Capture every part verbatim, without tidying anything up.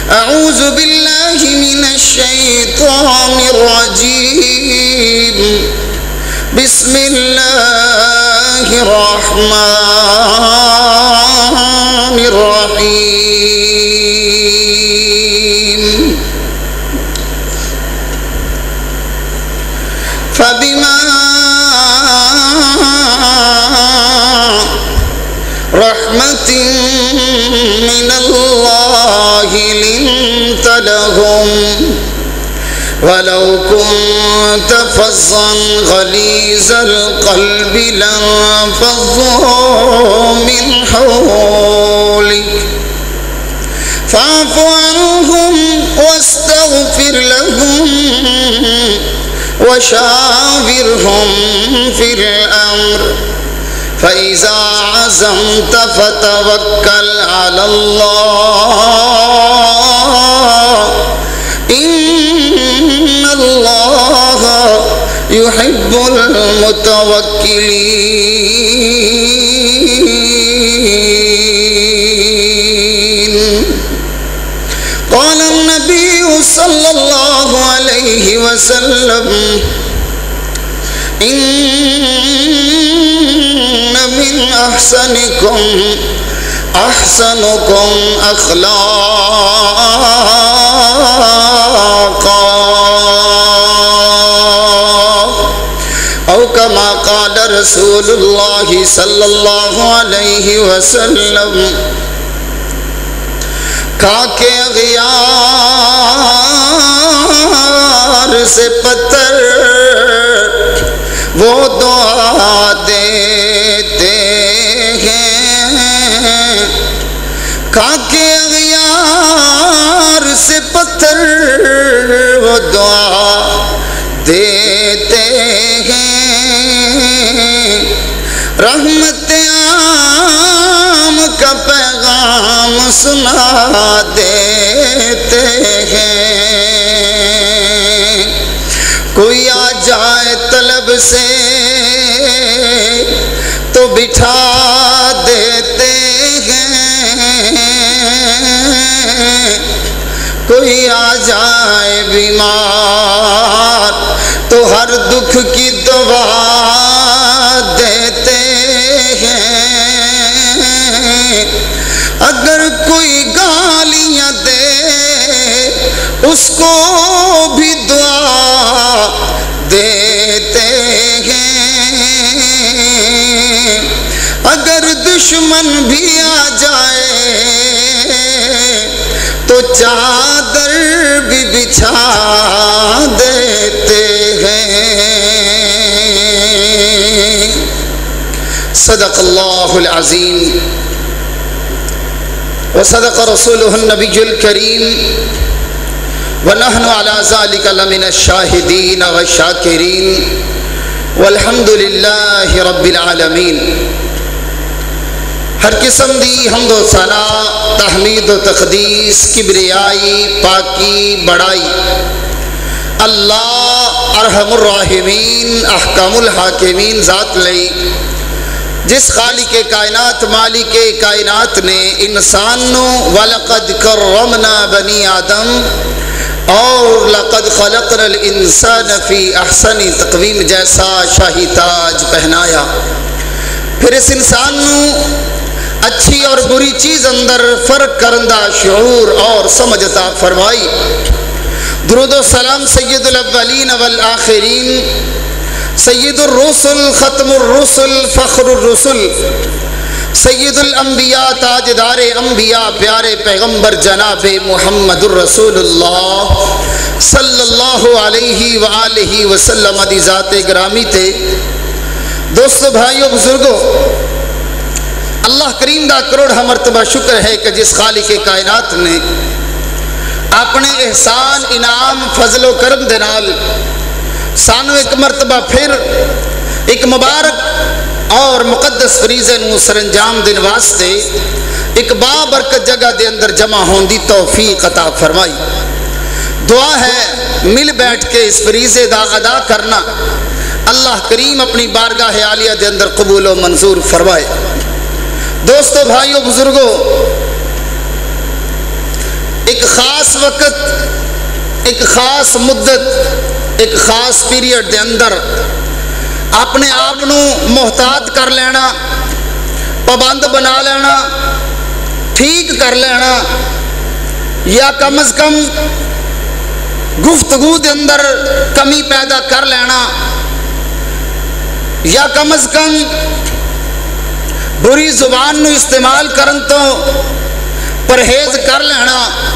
اعوذ باللہ من الشیطان الرجیم بسم اللہ الرحمن الرحیم فبما رحمة من الله لنت لهم ولو كنت فظا غليظ القلب لانفضوا من حولك فاعف عنهم واستغفر لهم وشاورهم في الأمر فإذا عزمت فتوكل على الله إن الله يحب المتوكلين. قال النبي صلى الله عليه وسلم إن من أحسنكم أحسنكم أخلاقا أو كما قال رسول الله صلى الله عليه وسلم. کھاکے اغیار سے پتھر وہ دعا دیتے ہیں، کھاکے اغیار سے پتھر وہ دعا دیتے ہیں، رحمت عام کا پیغام سنا دیتے ہیں. کوئی آ جائے طلب سے تو بٹھا دیتے ہیں، کوئی آ جائے بیمار تو ہر دکھ کی دوا دیتے ہیں، اگر کوئی گالیاں دے اس کو بھی دعا دیتے ہیں، اگر دشمن بھی آ جائے تو چادر بھی بچھا دیتے ہیں. صدق اللہ العظیم وصدق رسوله النبی الکریم ونحن على ذلك لمن الشاہدین والشاکرین والحمد للہ رب العالمین. ہر قسم دی حمد و ثنا، تحمید و تقدیس، کبریائی، پاکی، بڑائی اللہ ارحم الراحمین احکم الحاکمین ذات لئی، جس خالق کائنات مالک کائنات نے انسان نو وَلَقَدْ كَرَّمْنَا بَنِي آدم اور لَقَدْ خَلَقْنَا الْإِنسَانَ فِي أَحْسَنِ تقویم جیسا شاہی تاج پہنایا، پھر اس انسان نو اچھی اور بری چیز اندر فرق کرندہ شعور اور سمجھتا فرمائی. درود و سلام سید الاولین والآخرین، سید الرسل، ختم الرسل، فخر الرسل، سید الانبیاء، تاجدار انبیاء، پیارے پیغمبر جناب محمد الرسول اللہ صلی اللہ علیہ وآلہ وسلم دی ذات گرامی تے. دوستو، بھائیو، بزرگو، اللہ کریم دا کروڑ مرتبہ شکر ہے کہ جس خالق کائنات نے اپنے احسان، انعام، فضل و کرم دے نال سانو ایک مرتبہ پھر ایک مبارک اور مقدس فریضے نو سرانجام دن واسطے ایک بابرکت جگہ دے اندر جمع ہون دی توفیق عطا فرمائی. دعا ہے مل بیٹھ کے اس فریضے دا ادا کرنا اللہ کریم اپنی بارگاہ عالیہ دے اندر قبول و منظور فرمائے. دوستو، بھائیو، بزرگو، ایک ایک خاص وقت، ایک خاص مدت، ایک خاص پیریڈ دے اندر اپنے آپ محتاط کر لینا، پابند بنا لینا، ٹھیک کر لینا، یا کم از کم گفتگو دے اندر کمی پیدا کر لینا، یا کم از کم بری زبان نو استعمال کرن تو پرہیز کر لینا،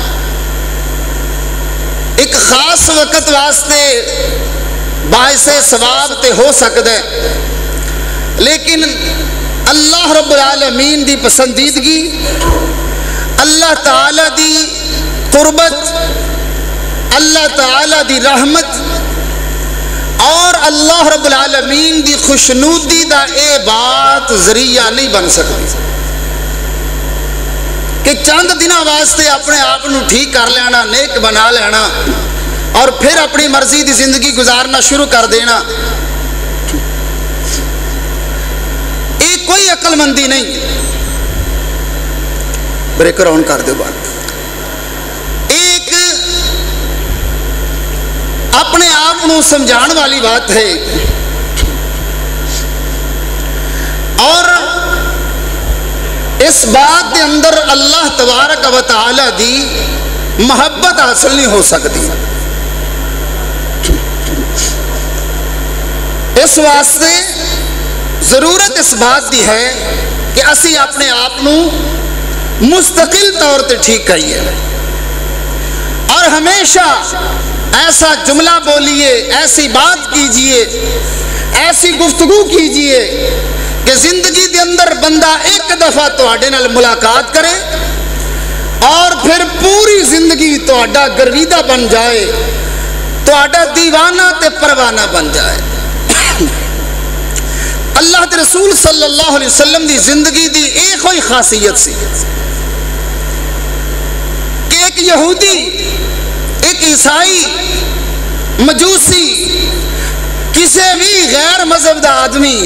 ایک خاص وقت واسطے باعث ثواب تے ہو سکتا ہے، لیکن اللہ رب العالمین دی پسندیدگی، اللہ تعالی دی قربت، اللہ تعالی دی رحمت اور اللہ رب العالمین دی خوشنودی دا اے بات ذریعہ نہیں بن سکتی کہ چند دنوں واسطے اپنے آپ نو ٹھیک کر لینا، نیک بنا لینا اور پھر اپنی مرضی دی زندگی گزارنا شروع کر دینا۔ ایک کوئی عقل مندی نہیں، بریکر آن کر دو بات، ایک اپنے آپ نو سمجھان والی بات ہے، اور اس بات کے اندر اللہ تبارک و تعالی دی محبت حاصل نہیں ہو سکتی۔ اس واسطے ضرورت اس بات دی ہے کہ اسی اپنے آپ نو مستقل طور تے ٹھیک کریے، اور ہمیشہ ایسا جملہ بولیے، ایسی بات کیجئے، ایسی گفتگو کیجئے کہ زندگی دے اندر بندہ ایک دفعہ تواڈے نال ملاقات کرے اور پھر پوری زندگی تواڈا گرویدہ بن جائے، تواڈا دیوانہ تے پروانہ بن جائے۔ اللہ کے رسول صلی اللہ علیہ وسلم دی زندگی دی ایک ہوئی خاصیت سی کہ ایک یہودی، ایک عیسائی، مجوسی، کسی بھی غیر مذہب دا آدمی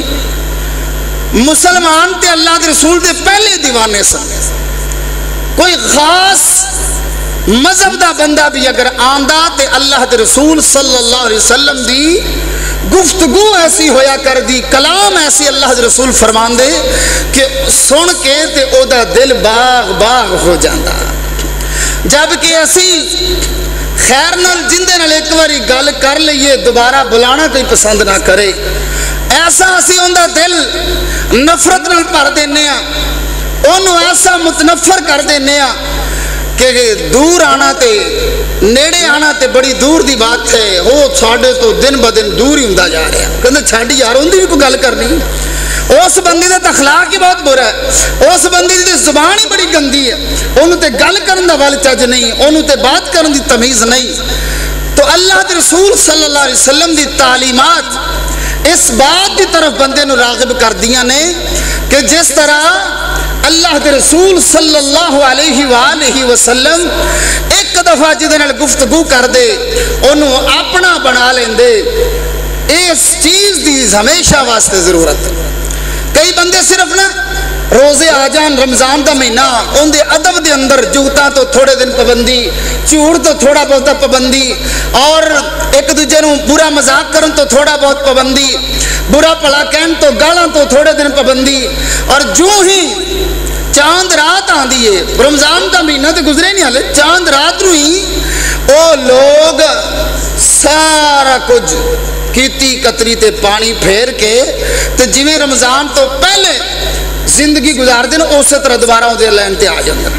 مسلمان تے اللہ کے رسول دے پہلے دیوانے سن۔ کوئی خاص مذہب دا بندہ بھی اگر آندہ تے اللہ کے رسول صلی اللہ علیہ وسلم دی گفتگو ایسی ہویا کر دی، کلام ایسی اللہ کے رسول فرمان دے کہ سن کے تے او دا دل باغ باغ ہو جاندہ۔ جبکہ اسی خیر نال جندے نال ایک باری گل کر لئیے، دوبارہ بلانا کوئی پسند نہ کرے، ایسا اسی اندہ دل نفرت نال پر دینے ہیں، انہوں ایسا متنفر کر دینے ہیں کہ دور آنا تے نیڑے آنا تے بڑی دور دی بات ہے، وہ چھاڑے تو دن با دن دور ہی ہوندہ جا رہے ہیں۔ کہندے چھاڑی یار ہوندی بھی کوئی گل کرنی، اس بندی دے تخلاق ہی بہت برا ہے، اس بندی دے زبان ہی بڑی گندی ہے، انہوں تے گل کرن دا وال چج نہیں، انہوں تے بات کرن دی تمیز نہیں۔ تو اللہ کے رسول صلی اللہ علیہ وسلم دی تعلیمات اس بات دی طرف بندے نو راغب کر دیا نے کہ جس طرح اللہ کے رسول صلی اللہ علیہ وآلہ وسلم ایک دفعہ جدے نال گفتگو کر دے انہوں اپنا بنا لیں دے، اس چیز دی ہمیشہ واسطے ضرورت ہے۔ کئی بندے صرف نا روزے آ جان رمضان دا مہینہ ان دے ادب دے اندر جوتا تو تھوڑے دن پابندی، چوڑ تو تھوڑا بہت پابندی، اور ایک دوجے نو برا مذاق کرن تو تھوڑا بہت پابندی، برا پلا کہن تو گالاں تو تھوڑے دن پابندی، اور جو ہی چاند رات آن دیئے رمضان دا مہینہ تے گزرے نہیں ہلے، چاند رات نو ہی او لوگ سارا کچھ کیتی کتری تے پانی پھیر کے تے جویں رمضان تو پہلے زندگی گزار دیں اسی طرح دوبارہ ادھر لین تے آ جاندے۔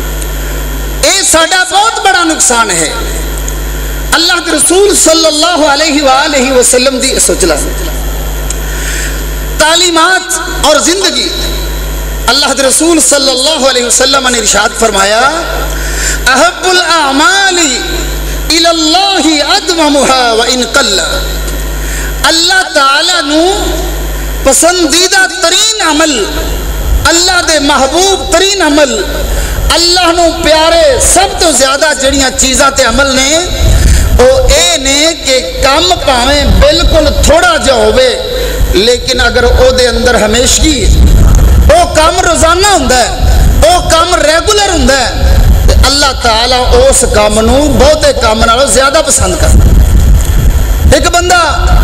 اے ساڈا بہت بڑا نقصان ہے۔ اللہ کے رسول صلی اللہ علیہ وآلہ وسلم دی سوچلا تعلیمات اور زندگی، اللہ کے رسول صلی اللہ علیہ وسلم نے ارشاد فرمایا احب الاعمال الی اللہ ادومها وان قل، اللہ تعالی نو پسندیدہ ترین عمل، اللہ دے محبوب ترین عمل، اللہ نو پیارے سب تو زیادہ جڑیاں چیزاں تے عمل نے او اے نے کہ کم پاویں بالکل تھوڑا جا ہوئے لیکن اگر او دے اندر ہمیشگی او کم روزانہ ہوندا ہے، او کم ریگولر ہوندا ہے، اللہ تعالیٰ اس کام نو بہتے کام نالوں زیادہ پسند کرتا۔ ایک بندہ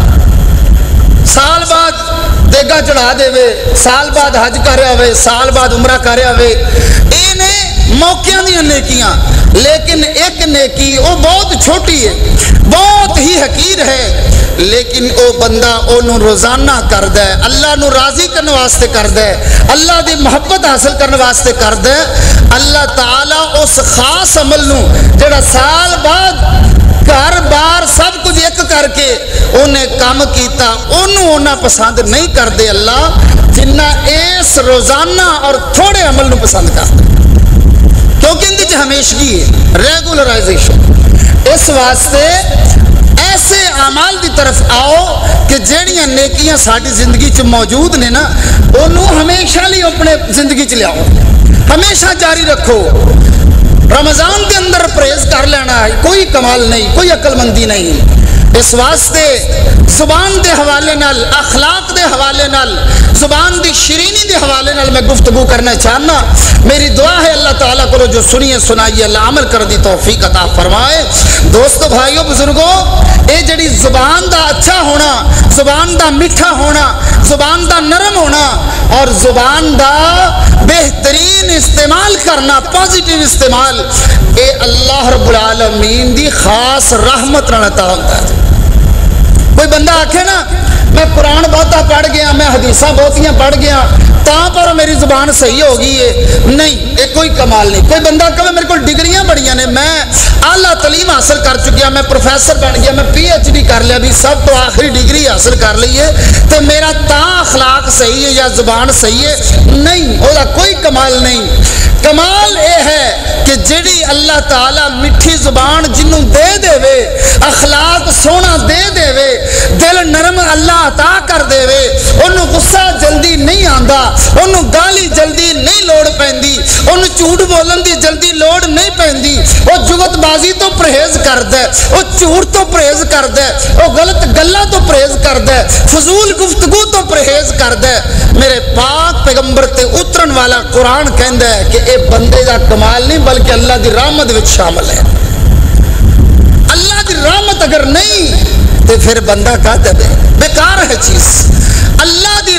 سال بعد دیگا چڑھا دے وے، سال بعد حج کر رہا ہوئے، سال بعد عمرہ کر رہا ہوئے، اے نے موقعوں دیا نیکیاں، لیکن ایک نیکی وہ بہت چھوٹی ہے، بہت ہی حقیر ہے، لیکن او بندہ انہوں روزانہ کردا ہے، اللہ نو راضی کرنے واسطے کردا ہے، اللہ دی محبت حاصل کرنے واسطے کردا ہے۔ اللہ تعالیٰ اس خاص عمل نو جڑا سال بعد گھر بار سب کچھ ایک کر کے انہیں کام کیتا، انہوں انہاں پسند نہیں کردے اللہ جنہ اس روزانہ اور تھوڑے عمل نو پسند کرتا، کیونکہ اندر جو ہمیشگی ہے، ریگولرائزیشن۔ اس واسطے ایسے اعمال دی طرف آؤ کہ جیڑیاں نیکیاں ساری زندگی چ موجود نے نا انہوں ہمیشہ لی اپنے زندگی چ لیاؤ، ہمیشہ جاری رکھو۔ رمضان کے اندر پرہیز کر لینا ہے، کوئی کمال نہیں، کوئی عقل مندی نہیں۔ اس واسطے زبان دے حوالے نال، اخلاق دے حوالے نال، زبان دی شرینی دے حوالے نال میں گفتگو کرنا چاہنا۔ میری دعا ہے اللہ تعالیٰ کو جو سنیے سنائیے اللہ عمل کر دی توفیق عطا فرمائے۔ دوستو بھائیو بزرگو، اے جڑی زبان دا اچھا ہونا، زبان دا میٹھا ہونا، زبان دا نرم ہونا اور زبان دا بہترین استعمال کرنا، پازیٹیو استعمال، اے اللہ رب العالمین دی خاص رحمت رہنا عطا ہوتا ہے۔ کوئی بندہ آکھے نا میں قرآن بہتا پڑھ گیا، میں حدیثہ بہتیاں پڑھ گیا تاں پر میری زبان صحیح ہوگی ہے، نہیں، ایک کوئی کمال نہیں۔ کوئی بندہ کہے میرے کو ڈگریاں بڑیاں نے، میں اعلیٰ تعلیم حاصل کر چکیا، میں پروفیسر بن گیا، میں پی ایچ ڈی کر لیا، بھی سب تو آخری ڈگری حاصل کر لی ہے، تو میرا تاں اخلاق صحیح ہے یا زبان صحیح ہے، نہیں، وہ کوئی کمال نہیں۔ کمال اے ہے کہ جڑی اللہ تعالیٰ مٹھی زبان جنوں دے دے وے، اخلاق سونا دے دے وے، دل نرم اللہ عطا کر دے وے، انہوں غصہ جلدی نہیں آندا، انہوں گالی جلدی نہیں لوڑ پیندی، انہوں جھوٹ بولن دی جلدی لوڑ نہیں پیندی، وہ جگت بازی تو پرہیز کر دے، وہ جھوٹ تو پرہیز کر دے، وہ غلط گلہ تو پرہیز کر دے، فضول گفتگو تو پرہیز کر دے۔ میرے پاک پیغمبر تے اترن والا قرآن کہندا ہے کہ اے بندے دا کمال نہیں بلکہ اللہ دی رحمت وچ شامل ہے۔ اللہ دی رحمت اگر نہیں تو پھر بندہ کہتا ہے بیکار ہے چیز۔ اللہ دی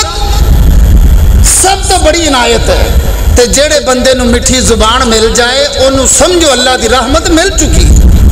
رحمت سب تو بڑی عنایت ہے، تے جڑے بندے نو مٹھی زبان مل جائے انہوں سمجھو اللہ دی رحمت مل چکی۔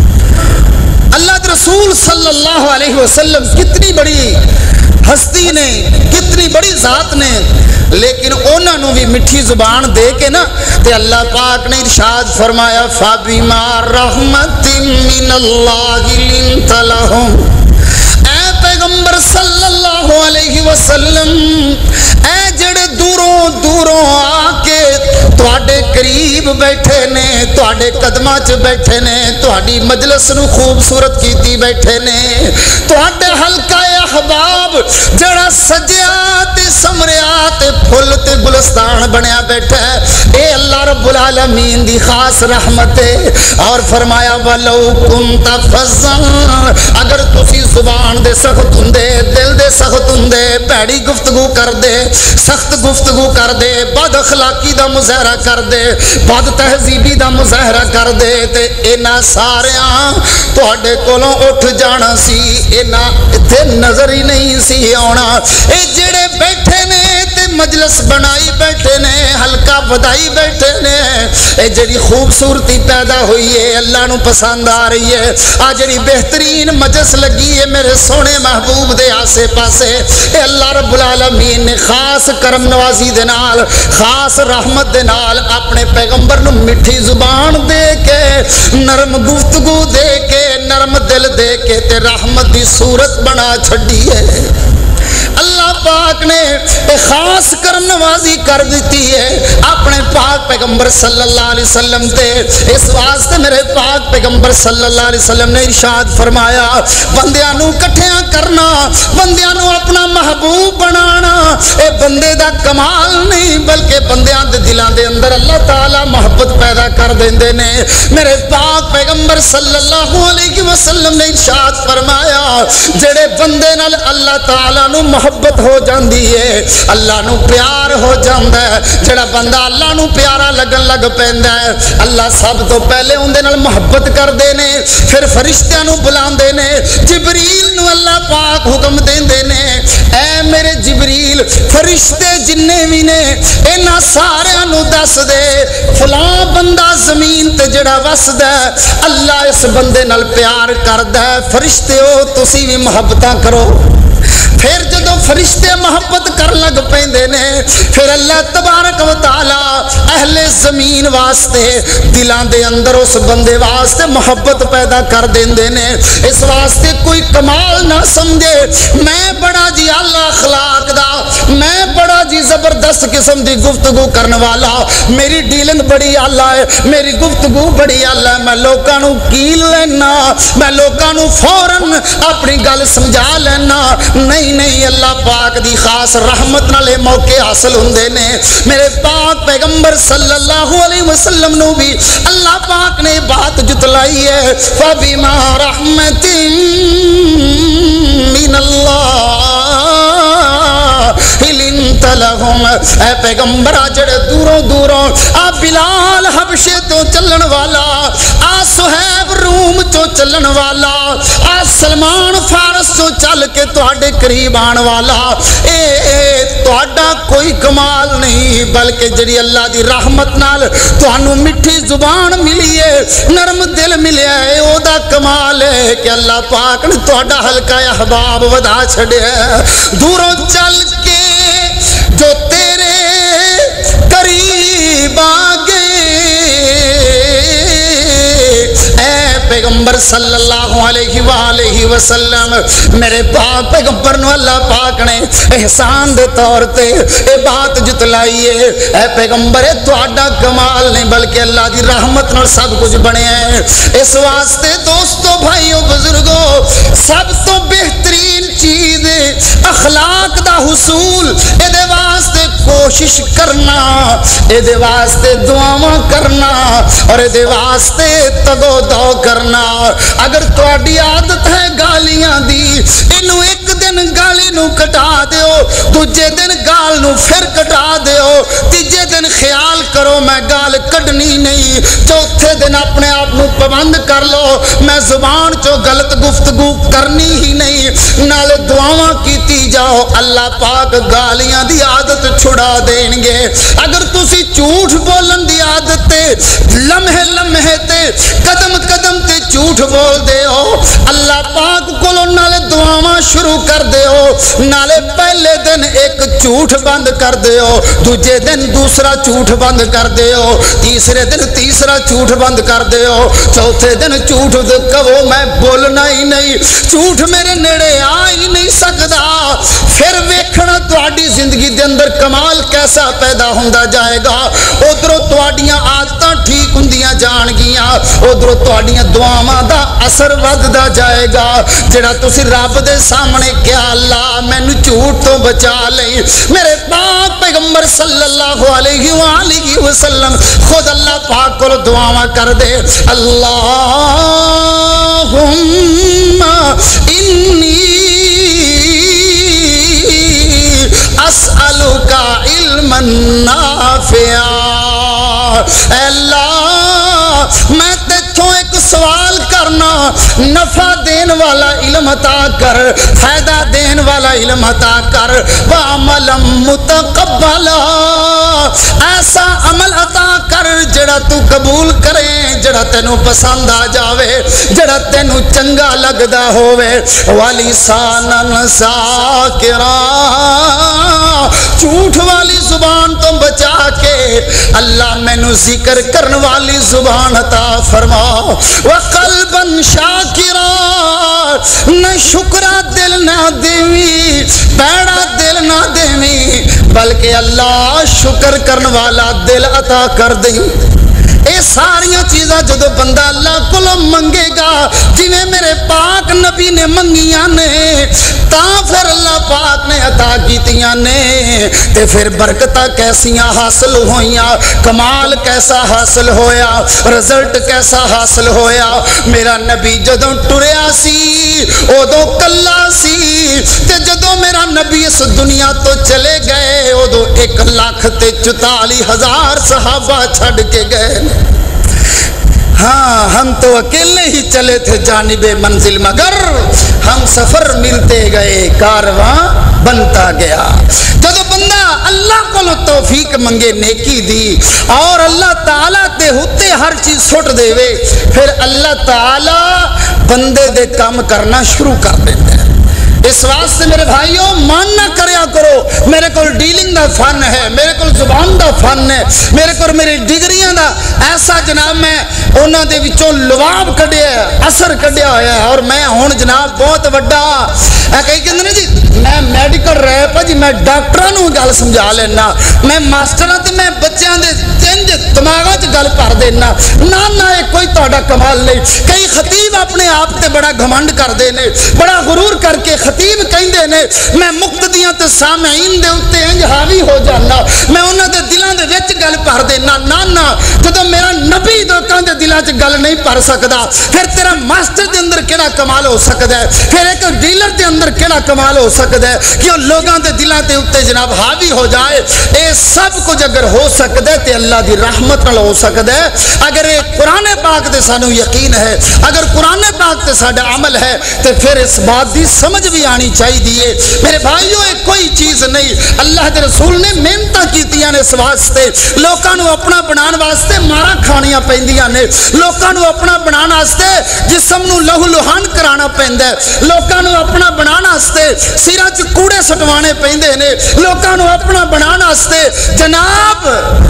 اللہ کے رسول صلی اللہ علیہ وسلم کتنی بڑی ہستی نے، کتنی بڑی ذات نے، لیکن انہوں نے بھی مٹھی زبان دے کے نا تے اللہ پاک نے ارشاد فرمایا فَبِمَا رَحْمَةٍ مِّنَ اللَّهِ لِنْتَ لَهُمْ۔ اے پیغمبر صلی اللہ علیہ وسلم، اے جڑے دوروں دوروں آ کے تواڈے قریب بیٹھے نے، تواڈے قدماں چ بیٹھے نے، تواڈی مجلس نو خوبصورت کیتی بیٹھے نے، تواڈے حلقہ احباب جڑا سجیا تے سمریا تے پھل تے گلستان بنیا بیٹھا ہے، اے اللہ رب العالمین دی خاص رحمت ہے۔ اور فرمایا وَلَوْ كُنْتَ فَظًّا، اگر تسی زبان دے سخت ہوندے، دل دے سخت ہوندے، پیڑی گفتگو کر دے، سخت گفتگو کر دے، بد اخلاقی دا مظاہرہ کر دے، بد تہذیبی دا مظاہرہ کر دے، تے انہاں ساریاں تواڈے کولوں اٹھ جانا سی، انہاں اتھے نظر ہی نہیں سی آنا۔ اے جڑے بیٹھے نے تے مجلس بنائی بیٹھے نے، حلقہ بدائی بیٹھے نے، اے جڑی خوبصورتی پیدا ہوئی ہے اللہ نو پسند آ رہی ہے، آ جڑی بہترین مجلس لگی ہے میرے سونے محبوب دے آسے پاسے، اے اللہ رب العالمین نے خاص کرم نوازی دے نال، خاص رحمت دے نال اپنے پیغمبر نو مٹھی زبان دے کے، نرم گفتگو دے کے، نرم دل دے کے تے رحمت دی صورت بنا چھڑی ہے۔ اللہ پاک نے خاص کرم نوازی کر دیتی ہے اپنے پاک پیغمبر صلی اللہ علیہ وسلم تے۔ اس واسطے میرے پاک پیغمبر صلی اللہ علیہ وسلم نے ارشاد فرمایا بندیاں نو کٹھیاں کرنا، بندیاں نو اپنا محبوب بنانا، اے بندے دا کمال نہیں بلکہ بندیاں دے دلان دے اندر اللہ تعالی محبت پیدا کر دیندے نے۔ میرے پاک پیغمبر صلی اللہ علیہ وسلم نے ارشاد فرمایا جڑے بندے نال اللہ تعالی نو محبت ہو ہو جاندی ہے، اللہ نو پیار ہو جاندا ہے۔ جڑا بندہ اللہ نو پیارا لگن لگ پیندا ہے، اللہ سب تو پہلے اندے نال محبت کردے نے، پھر فرشتیاں نو بلاندے نے، جبریل نو اللہ پاک حکم دیندے نے، اے میرے جبریل فرشتے جننے بھی نے انہاں سارے نو دس دے فلاں بندہ زمین تے جڑا وسدا ہے اللہ اس بندے نال پیار کردا ہے، فرشتیو تسی بھی محبتاں کرو۔ پھر جدو فرشتے محبت کر لگ پیندے نے، پھر اللہ تبارک و تعالی اہل زمین واسطے دلان دے اندر اس بندے واسطے محبت پیدا کر دیندے نے۔ اس واسطے کوئی کمال نہ سمجھے میں بڑا جی اعلیٰ اخلاق دا، میں بڑا جی زبردست قسم دی گفتگو کرنے والا، میری ڈیلنگ بڑی اعلیٰ ہے، میری گفتگو بڑی اعلیٰ ہے، میں لوکاں نو کیل لینا، میں لوکاں نو فوراً اپنی گل سمجھا لینا۔ نہیں نہیں، اللہ پاک دی خاص رحمت نالے موقع حاصل ہوندے نے۔ میرے پاک پیغمبر صلی اللہ علیہ وسلم نو بھی اللہ پاک نے بات جتلائی ہے، فَبِمَا رَحْمَةٍ مِّنَ اللَّهِ لِنْتَ لَهُمْ، اے پیغمبر جڑے دوروں دوروں آ بلال حبشے تو چلن والا، آ صہیب روم تو چلن والا، آ سلمان فارس تو چل کے تواڈے قریب آن والا، اے اے تواڈا کوئی کمال نہیں، بلکہ جڑی اللہ دی رحمت نال تانوں میٹھی زبان ملی ہے، نرم دل ملیا ہے، او دا کمال ہے کہ اللہ پاک نے تواڈا حلقہ احباب ودا چھڑیا۔ دوروں چل کے جو تیرے قریب آگے، اے پیغمبر صلی اللہ علیہ وآلہ وسلم، میرے پاک پیغمبر نو اللہ پاک نے احسان دے طور تے اے بات جتلائی ہے، اے پیغمبر تواڈا کمال نہیں بلکہ اللہ دی رحمت نال سب کچھ بنیا ہے۔ اس واسطے دوستو بھائیو بزرگو، سب تو بہترین چیز اخلاق دا حصول، اے دے واسطے کوشش کرنا، اے دے واسطے دعاواں کرنا، اور اے دے واسطے تگو دو کرنا۔ اگر تواڈی عادت ہے گالیاں دی، اینو ایک دن گالی نو کٹا دیو، دوجے دن گال نو پھر کٹا دیو، تیجے دن خیال کرو میں گال کڈنی نہیں، چوتھے دن اپنے آپ نو پابند کر لو میں زبان چو غلط گفتگو کرنی ہی نہیں، نالے دعاواں کیتی جاؤ، اللہ پاک گالیاں دی عادت چھڑا دیں گے۔ اگر تسی جھوٹ بولن دی عادت تے لمحے لمحے تے قدم قدم تے جھوٹ بول دے ہو، اللہ پاک کولوں نالے دعاواں شروع کر دے ہو، نالے پہلے دن ایک جھوٹ بند کر دے ہو، دوجے دن دوسرا جھوٹ بند کر دے ہو، تیسرے دن تیسرا جھوٹ بند کر دے ہو، چوتھے دن جھوٹ کہو میں بولنا ہی نہیں، جھوٹ میرے نیڑے آ ہی نہیں سکدا، پھر ویکھنا تواڈی زندگی دے اندر کمال کیسا پیدا ہوندا جائے گا۔ ادھروں تواڈیاں عادتاں ٹھیک ہوندیاں جان گیاں، ادھروں تواڈیاں دعاواں دا اثر وددا جائے گا۔ جڑا تسی رب دے سامنے کیا اللہ مینوں جھوٹ تو بچا لئی، میرے پاک پیغمبر صلی اللہ علیہ وآلہ وسلم خود اللہ پاک کو دعاواں کر دے، اللہم انی اسألک علما نافعا، اے اللہ میں تیتھوں ایک سوال کرنا، نفع دین والا علم عطا کر، فائدہ دین والا علم عطا کر، وعملا متقبلا، ایسا عمل عطا کر جڑا تو قبول کرے، جڑا تینوں پسند آ جاوے، جڑا تینوں چنگا لگدا ہووے، ولسانا ذاکرا، جھوٹ والی زبان تو بچا کے اللہ مینوں ذکر کرن والی زبان عطا فرما، وقلبا شاکرا، نہ شکرا دل نہ دیوی، پیڑا دل نہ دیوی، بلکہ اللہ شکر کرن والا دل عطا کر دیں۔ اے ساریاں چیزاں جدو بندہ اللہ کو منگے گا جویں میرے پاک نبی نے منگیاں نے تا پھر اللہ پاک نے عطا کیتیاں نے تے پھر برکتاں کیسیاں حاصل ہوئیاں، کمال کیسا حاصل ہویا، رزلٹ کیسا حاصل ہویا۔ میرا نبی جدوں ٹریا سی ادو کلا سی تے جدوں میرا نبی اس دنیا تو چلے گئے ادو ایک لاکھ تے چوتالی ہزار صحابہ چھڑ کے گئے۔ ہاں ہم تو اکیلے ہی چلے تھے جانب منزل مگر ہم سفر ملتے گئے کارواں بنتا گیا۔ جدو بندہ اللہ کو توفیق منگے نیکی دی اور اللہ تعالیٰ تے ہوتے ہر چیز سٹ دے وے پھر اللہ تعالیٰ بندے دے کام کرنا شروع کر دیتا ہے۔ اس واسطے میرے بھائیوں مان نہ کریا کرو میرے کو ڈیلنگ دا فن ہے، میرے کو زبان دا فن ہے، میرے کو میری ڈگریاں دا ایسا جناب میں انہاں دے وچوں لواب کڈیا ہے، اثر کڈیا ہویا ہے اور میں ہن جناب بہت وڈا اے کئی کہندے نے جی میں میڈیکل ریپ جی میں ڈاکٹراں نوں گل سمجھا لینا، میں ماسٹراں تے میں بچیاں دے تنج دماغاں وچ گل کر دینا۔ نہ نہ اے کوئی تہاڈا کمال نہیں۔ کئی خطیب اپنے آپ تے بڑا گھمنڈ کردے نے، بڑا غرور کر کے خطیب کہندے نے میں مقتدیاں تے سامعین دے اوتے انج حاوی ہو جانا، میں انہاں دے دلاں دے وچ گل بھر دینا۔ نہ نہ جدوں میرا نبی لوکاں دے دلاں وچ گل نہیں بھر سکدا پھر تیرا ماسٹر دے اندر کیڑا کمال ہو سکدا ہے، پھر ایک ڈیلر دے اندر کیڑا کمال ہو سکدا ہے کہ وہ لوگاں دے دلاں دے اوتے جناب حاوی ہو جائے۔ اے سب کچھ اگر ہو سکدا ہے تے اللہ دی رحمت نال ہو سکدا ہے اگر اے قرآن پاک تے سانو یقین ہے، اگر قرآن پاک تے ساڈا عمل ہے تے پھر اس بات دی سمجھ بھی آنی چاہیے۔ میرے بھائیوں ایک کوئی چیز نہیں، اللہ کے رسول نے محنتاں کیتیاں نے اس واسطے لوکاں نو اپنا بنان واسطے مارا کھانیاں پیندیاں نے، لوکاں نو اپنا بنان واسطے جسم نو لہو لہان کرانا پیندا ہے، لوکاں نو اپنا بنان واسطے سراں چ کوڑے سٹوانے پیندے نے، لوکاں نو اپنا بنان واسطے جناب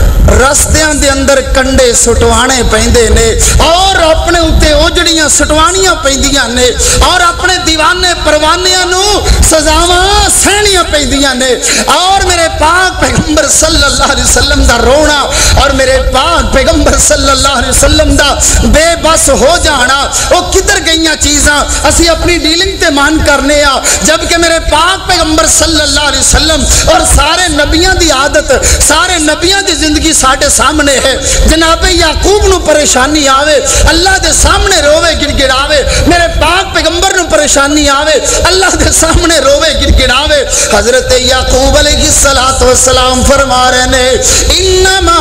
رستیاں دے اندر کنڈے سٹوانے پیندے نے اور اپنے اوتے اوجڑیاں سٹوانیاں پیندیاں نے اور اپنے دیوانے پروانیاں نو سزاواں سہنیاں پیندیاں نے اور میرے پاک پیغمبر صلی اللہ علیہ وسلم دا رونا اور میرے پاک پیغمبر صلی اللہ علیہ وسلم دا بے بس ہو جانا وہ کدھر گئیاں چیزاں اسی اپنی ڈیلنگ تے مان کرنے آ، جبکہ میرے پاک پیغمبر صلی اللہ علیہ وسلم اور سارے نبیاں دی عادت سارے نبیاں دی زندگی ساڈے سامنے ہے۔ جناب یعقوب نو پریشانی آوے اللہ دے سامنے روے گڑ گڑاوے، میرے پاک پیغمبر نو پریشانی آوے اللہ دے سامنے روے گڑ گڑاوے۔ حضرت یعقوب علیہ الصلوۃ والسلام فرما رہے نے انما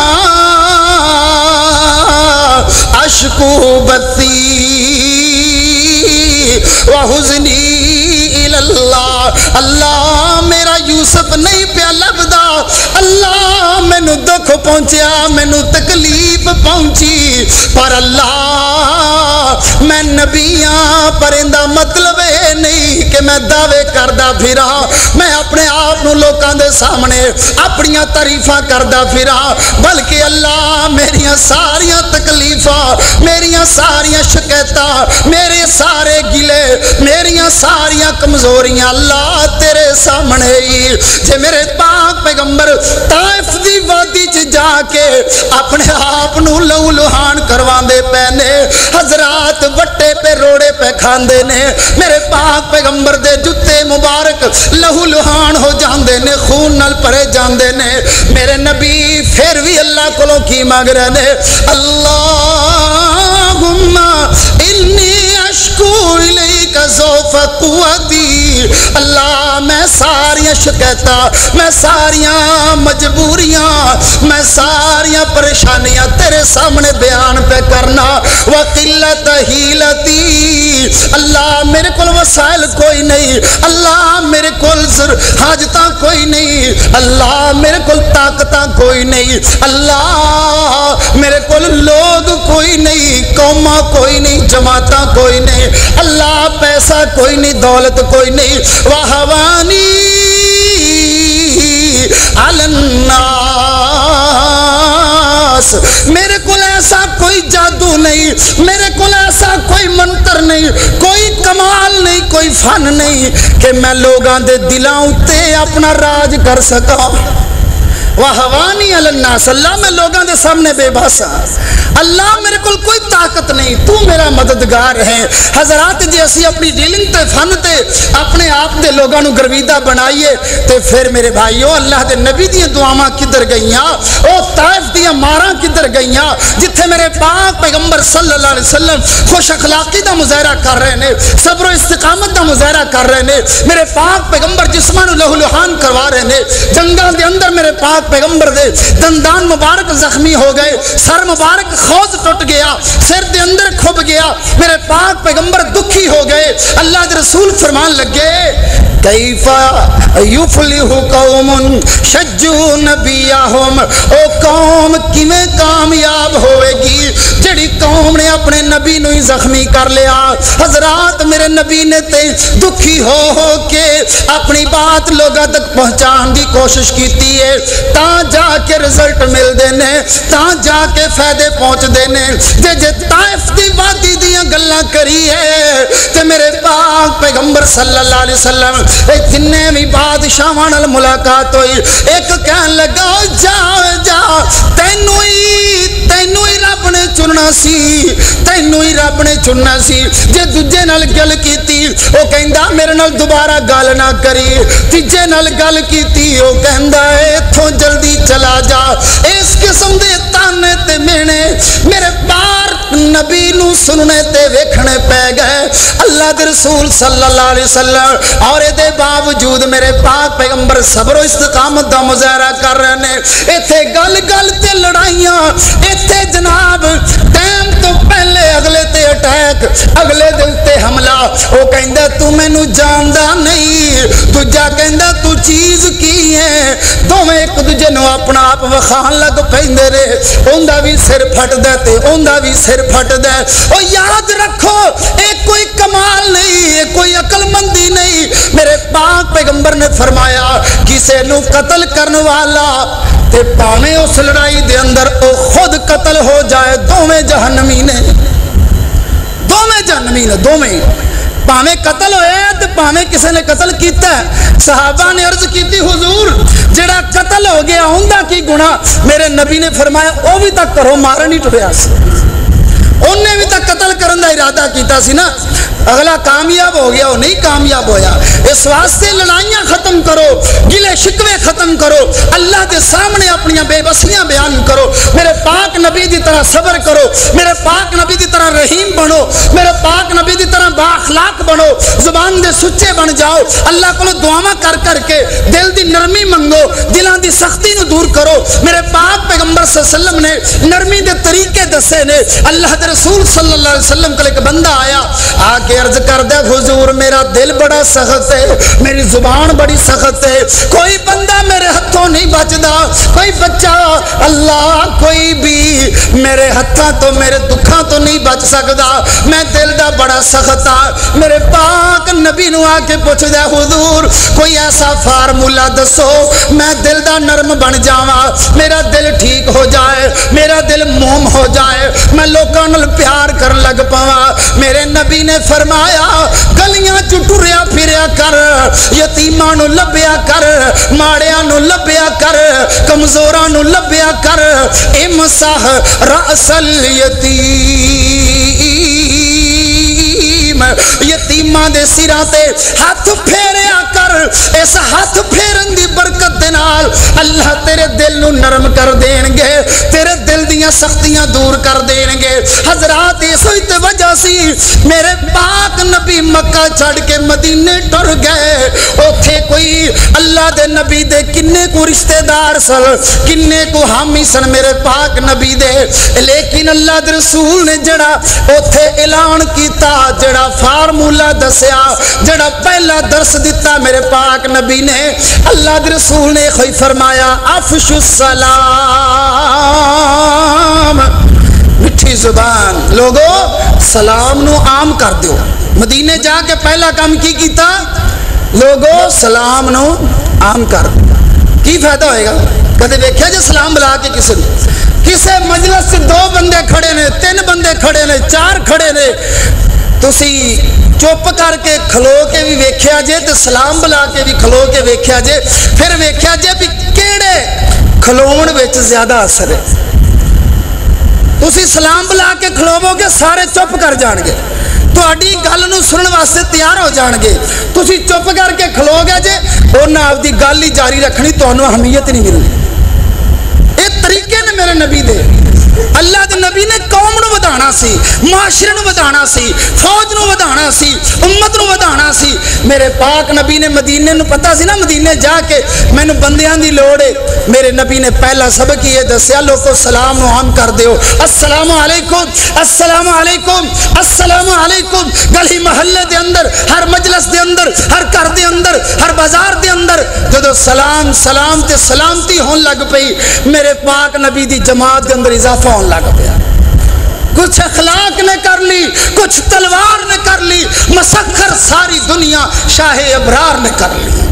اشکو بثی وحزنی اللہ، اللہ میرا یوسف نہیں پیا لبدا، اللہ مینو دکھ پہنچیا مینو تکلیف پہنچی پر اللہ میں نبیاں پر اندہ مطلب ہے نہیں کہ میں دعوے کردہ پھرا، میں اپنے آپ نو لوکاں دے سامنے اپنیاں تعریفاں کردہ پھرا، بلکہ اللہ میریاں ساریاں تکلیفاں میریاں ساریاں شکایتاں میرے سارے گلے میریاں ساریاں کمزوریاں اللہ تیرے سامنے ہی۔ جے میرے پاک پیغمبر طائف دی وادی چ جا کے اپنے آپ نو لہو لہان کرواندے پینے، حضرات وٹے پہ روڑے پہ کھاندے نے، میرے پاک پیغمبر دے جتے مبارک لہو لہان ہو جاندے نے، خون نال پرے جاندے نے، میرے نبی پھر بھی اللہ کولوں کی مانگ رہے نے اللہم انی اشکو الیک ضعف قوتی، اللہ میں ساریاں شکایتاں میں ساریاں مجبوریاں میں ساریاں پریشانیاں تیرے سامنے بیان پہ کرنا، وقلت حیلتی، اللہ میرے کول وسائل کوئی نہیں، اللہ میرے کول حاجتاں کوئی نہیں، اللہ میرے کول طاقتاں کوئی نہیں، اللہ میرے کول لوگ کوئی نہیں، قوماں کوئی نہیں، جماعتاں کوئی نہیں، اللہ پیسہ کوئی نہیں، دولت کوئی نہیں، وَحَوَانِي عَلَى النَّاسِ، میرے کول ایسا کوئی جادو نہیں، میرے کول ایسا کوئی منتر نہیں، کوئی کمال نہیں، کوئی فن نہیں کہ میں لوگاں دے دلاں اتے اپنا راج کر سکا۔ وہوانی علی الناس، اللہ میں لوگوں دے سامنے بے بس ہاں، اللہ میرے کو کوئی طاقت نہیں، تو میرا مددگار ہے۔ حضرات جی اسی اپنی ڈیلنگ تے فن تے اپنے آپ دے لوگوں نو گرویدہ بنائیے تے پھر میرے بھائیو اللہ دے نبی دیاں دعاواں کدھر گئیاں، او طائف دیاں ماراں کدھر گئیاں جتھے میرے پاک پیغمبر صلی اللہ علیہ وسلم خوش اخلاقی دا مظاہرہ کر رہے نے، صبر و استقامت دا مظاہرہ کر رہے نے، میرے پاک پیغمبر جسماں نو لہو لہان کروا رہے نے، جنگاں دے اندر میرے پاک پیغمبر دے دندان مبارک زخمی ہو گئے، سر مبارک خوض ٹوٹ گیا، سر دے اندر کھب گیا، میرے پاک پیغمبر دکھی ہو گئے۔ اللہ دے رسول فرمان لگے کیفا یفلح قوم شجوا نبیہم، او قوم کیویں کامیاب ہوئے گی جڑی قوم نے اپنے نبی نو ہی زخمی کر لیا۔ حضرات میرے نبی نے تے دکھی ہو ہو کے اپنی بات لوگوں تک پہنچان دی کوشش کیتی ہے، تاں جا کے رزلٹ مل دینے، تاں جا کے فائدے پہنچ دینے۔ جے جے طائف دی وادی دیاں گلاں کری ہے تے میرے پاک پیغمبر صلی اللہ علیہ وسلم جنہیں بھی بادشاہاں نال ملاقات ہوئی، ایک کہن لگا جا جا تینوں ہی تینوں ہی رب نے چننا سی، تینوں ہی رب نے چننا سی۔ جے دوجے نال گل کیتی او کہندا میرے نال دوبارہ گل نہ کری، تیجے نال گل کیتی او کہندا اے ایتھوں جلدی چلا جا۔ اس قسم دے تانے تے مینے میرے پار نبی نو سننے تے ویکھنے پے گئے اللہ دے رسول صلی اللہ علیہ وسلم، اور دے باوجود میرے پاک پیغمبر صبر و استقامت دا مظاہرہ کر رہے نے۔ ایتھے گل گل تے لڑائیاں، ایتھے جناب ٹائم تو پہلے اگلے تے اٹیک، اگلے دل تے حملہ۔ او کہندا تو مینوں جاندا نہیں، دوجا کہندا تو چیز کی ہے، دوویں ایک دوجے نو اپنا آپ وکھان لگ پیندے نے، اوندا بھی سر پھٹدا تے اوندا بھی سر پھٹدا۔ او یاد رکھو اے کوئی کمال نہیں، اے کوئی عقل مندی نہیں۔ میرے پاک پیغمبر نے فرمایا کسے نو قتل کرن والا تے پاویں اس لڑائی دے اندر او خود قتل ہو جائے، دوویں جہنمی نے، دوویں جہنمی نے، دوویں پاویں قتل ہوئے تے پاویں کسے نے قتل کیتا ہے۔ صحابہ نے عرض کیتی حضور جڑا قتل ہو گیا ہوندا کی گناہ؟ میرے نبی نے فرمایا او بھی تک کرو مارن ہی ٹریا سی، انہیں بھی تک قتل کرن دا ارادہ کیتا سی نا، اگلا کامیاب ہو گیا وہ نہیں کامیاب ہویا۔ اس واسطے لڑائیاں ختم کرو، گلے شکوے ختم کرو، اللہ کے سامنے اپنی بے بسیاں بیان کرو، میرے پاک نبی دی طرح صبر کرو، میرے پاک نبی دی طرح رحیم بنو، میرے پاک نبی دی طرح با اخلاق بنو، زبان دے سچے بن جاؤ، اللہ کو دعاواں کر کر کے دل دی نرمی منگو، دلان دی سختی نو دور کرو۔ میرے پاک پیغمبر صلی اللہ علیہ وسلم نے نرمی دے طریقے دسے نے۔ اللہ دے رسول صلی اللہ علیہ وسلم کو ایک بندہ آیا، آ کے عرض کر دے حضور میرا دل بڑا سخت ہے، میری زبان بڑی سخت ہے، کوئی بندہ میرے ہتھوں نہیں بچدا، کوئی بچہ اللہ کوئی بھی میرے ہتھاں تو میرے دکھاں تو نہیں بچ سکدا، میں دل دا بڑا سخت ہاں۔ میرے پاک نبی نو آ کے پوچھ دے حضور کوئی ایسا فارمولا دسو میں دل دا نرم بن جاواں، میرا دل ٹھیک ہو جائے، میرا دل موم ہو جائے، میں لوکاں نال پیار کر لگ پاواں۔ میرے نبی نے فرمایا گلیاں چ ٹریا پھریا کر، یتیماں نو لبیا کر، ماڑیاں نو لبیا کر، کمزوراں نو لبیا کر، امسح رأس الیتیم، یتیماں دے سراں تے ہاتھ پھیریا کر، اس ہاتھ پھیرن دی برکت دے نال اللہ تیرے دل نو نرم کر دین گے، تیرے دل دیاں سختیاں دور کر دین گے۔ حضرات اس وجہ سی میرے پاک نبی مکہ چھڑ کے مدینے ٹر گئے، اوتھے کوئی اللہ دے نبی دے کنے کو رشتہ دار سن، کنے کو حامی سن میرے پاک نبی دے، لیکن اللہ دے رسول نے جڑا اوتھے اعلان کیتا، جڑا فارمولا دسیا، جڑا پہلا درس دیتا میرے پاک نبی نے، اللہ دے رسول نے کوئی فرمایا افشو السلام، مٹھی زبان لوگو سلام نو عام کر دیو۔ مدینے جا کے پہلا کام کی کیتا؟ لوگو سلام نو عام کر۔ کی فائدہ ہوئے گا؟ کدے ویکھیا جے سلام بلا کے کسی نے؟ کسے مجلس سے دو بندے کھڑے نے، تین بندے کھڑے نے، چار کھڑے نے، تسی چپ کر کے کھلو کے بھی ویکھیا جے تے سلام بلا کے بھی کھلو کے ویکھیا جے، پھر ویکھیا جے بھی کیڑے کھلون وچ زیادہ اثر ہے. تسی سلام بلا کے کھلوو گے سارے چپ کر جان گے, تہاڈی گل نو سنن واسطے تیار ہو جان گے. تسی چپ کر کے کھلو گے جے انہاں آپ دی گل ہی جاری رکھنی, تانوں اہمیت نہیں ملنی. اے طریقے نے میرے نبی دے. اللہ دے نبی نے قوم نو ودانا سی, معاشرے نو ودانا سی, فوج نو ودانا سی, امت نو ودانا سی. میرے پاک نبی نے مدینے نو پتا سی نا, مدینے جا کے مینوں بندیاں دی لوڑ ہے. میرے نبی نے پہلا سبق یہ دسیا, لوگوں سلام نو عام کر دیو, السلام علیکم السلام علیکم السلام علیکم. گلی محلے دے اندر, ہر مجلس دے اندر, ہر گھر دے اندر, ہر بازار دے اندر جدو سلام سلام تے سلامتی ہون لگ پئی, میرے پاک نبی دی جماعت دے اندر اضافہ ہون لگ پیا. کچھ اخلاق نے کر لی, کچھ تلوار نے کر لی, مسخر ساری دنیا شاہ ابرار نے کر لی.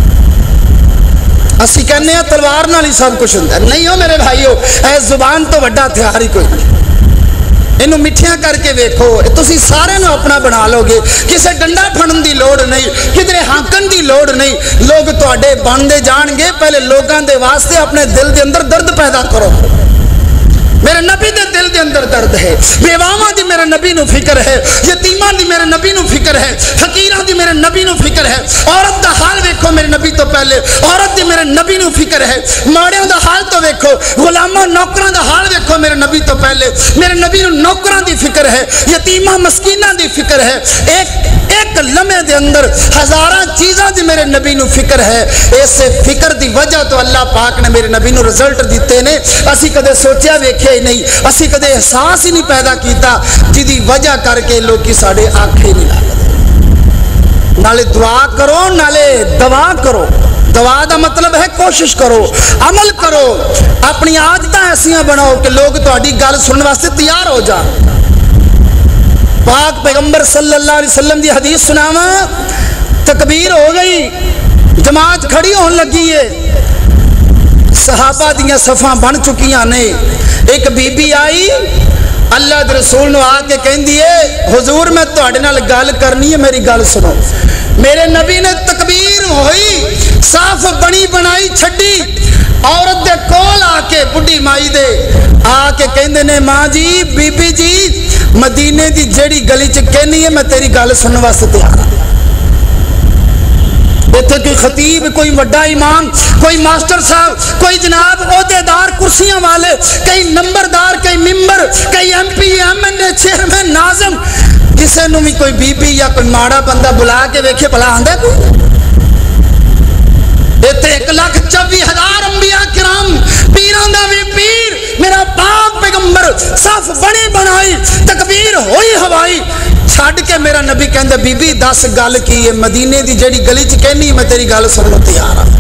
اسی کہنے ہیں تلوار نال ہی سب کچھ ہوندا ہے. نہیں ہو میرے بھائیو, اے زبان تو وڈا ہتھیار ہی کوئی نہیں. اینوں مٹھیاں کر کے ویکھو, تسی سارے نو اپنا بنا لو گے. کسے ڈنڈا پھڑن دی لوڑ نہیں, کدھرے ہانکن دی لوڑ نہیں. لوگ تواڈے بنتے جان گے, پہلے لوگاں دے واسطے اپنے دل دے اندر درد پیدا کرو. میرے نبی دے دل دے اندر درد ہے, بیواواں دی میرے نبی نو فکر ہے, یتیماں دی میرے نبی نو فکر ہے, فقیراں دی میرے نبی نو فکر ہے. عورت دا حال ویکھو میرے نبی تو پہلے, عورت دی میرے نبی نو فکر ہے. ماڑیاں دا حال تو ویکھو, غلاماں نوکراں دا حال ویکھو میرے نبی تو پہلے, میرے نبی نو نوکراں دی فکر ہے, یتیماں مسکیناں دی فکر ہے. ایک ایک لمحے دے اندر ہزاراں چیزاں دی میرے نبی نو فکر ہے. اس فکر دی وجہ تو اللہ پاک نے میرے نبی نو رزلٹ دیتے نے. اسی کدے سوچیا ویکھیا ہی نہیں, اسی کدے احساس ہی نہیں پیدا کیتا, جدی وجہ کر کے لوگ ساڈے آنکھیں نہیں لگدے. نالے دعا کرو, نالے دوا کرو. دعا دا مطلب ہے کوشش کرو, عمل کرو, اپنی عادتاں ایسیاں بناؤ کہ لوگ تہاڈی گل سنن واسطے تیار ہو جان. پاک پیغمبر صلی اللہ علیہ وسلم دی حدیث سناواں. تکبیر ہو گئی, جماعت کھڑی ہون لگی ہے, صحابہ دیاں صفاں بن چکیاں نے. ایک بی بی آئی, اللہ دے رسول نو آ کے کہندی ہے, حضور میں تہاڈے نال گل کرنی ہے, میری گل سنو. میرے نبی نے تکبیر ہوئی, صاف بنی بنائی چھڈی, عورت دے کول آ کے, بڈھی مائی دے آ کے کہندے نے, ماں جی, بی بی جی, مدینے دی جیڑی گلی چ کہنی ہے میں تیری گل سنن واسطے تیار ہوں. اتنے کوئی خطیب, کوئی وڈا امام, کوئی ماسٹر صاحب, کوئی جناب عہدے دار کرسیاں والے, کئی نمبردار, کئی ممبر, کئی M P, M N A, chairman, ناظم, کسے نو بھی کوئی بی بی یا کوئی ماڑا بندہ بلا کے ویکھے بلا آندا کوئی. اتنے ایک لاکھ چوبی ہزار انبیاء کرام, پیراں دا وی پیر, میرا پاک پیغمبر صف بنی بنائی, تکبیر ہوئی ہوائی, چھڈ کے میرا نبی کہندا, بی بی دس گل کی ہے, مدینے دی جڑی گلی چ کہنی میں تیری گل سنن نوں تیار ہاں.